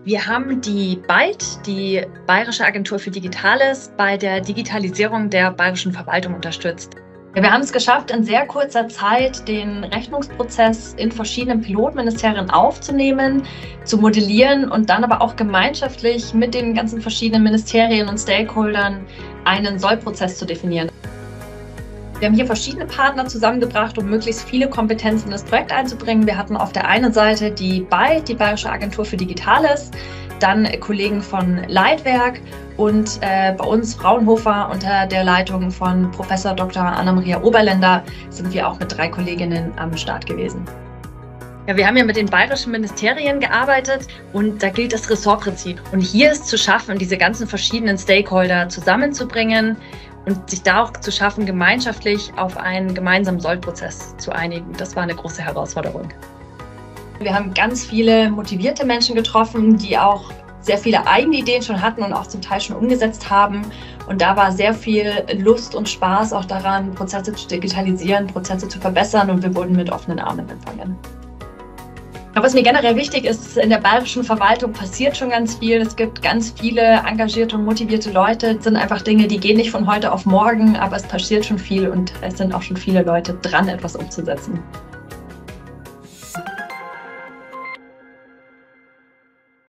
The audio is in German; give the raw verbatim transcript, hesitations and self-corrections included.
Wir haben die B A I T, die Bayerische Agentur für Digitales, bei der Digitalisierung der bayerischen Verwaltung unterstützt. Ja, wir haben es geschafft, in sehr kurzer Zeit den Rechnungsprozess in verschiedenen Pilotministerien aufzunehmen, zu modellieren und dann aber auch gemeinschaftlich mit den ganzen verschiedenen Ministerien und Stakeholdern einen Sollprozess zu definieren. Wir haben hier verschiedene Partner zusammengebracht, um möglichst viele Kompetenzen in das Projekt einzubringen. Wir hatten auf der einen Seite die B A I T, die Bayerische Agentur für Digitales, dann Kollegen von Leitwerk und äh, bei uns Fraunhofer unter der Leitung von Professor Doktor Anna-Maria Oberländer sind wir auch mit drei Kolleginnen am Start gewesen. Ja, wir haben ja mit den bayerischen Ministerien gearbeitet und da gilt das Ressortprinzip. Und hier ist zu schaffen, diese ganzen verschiedenen Stakeholder zusammenzubringen und sich da auch zu schaffen, gemeinschaftlich auf einen gemeinsamen Sollprozess zu einigen. Das war eine große Herausforderung. Wir haben ganz viele motivierte Menschen getroffen, die auch sehr viele eigene Ideen schon hatten und auch zum Teil schon umgesetzt haben. Und da war sehr viel Lust und Spaß auch daran, Prozesse zu digitalisieren, Prozesse zu verbessern, und wir wurden mit offenen Armen empfangen. Was mir generell wichtig ist, in der bayerischen Verwaltung passiert schon ganz viel. Es gibt ganz viele engagierte und motivierte Leute. Es sind einfach Dinge, die gehen nicht von heute auf morgen, aber es passiert schon viel und es sind auch schon viele Leute dran, etwas umzusetzen.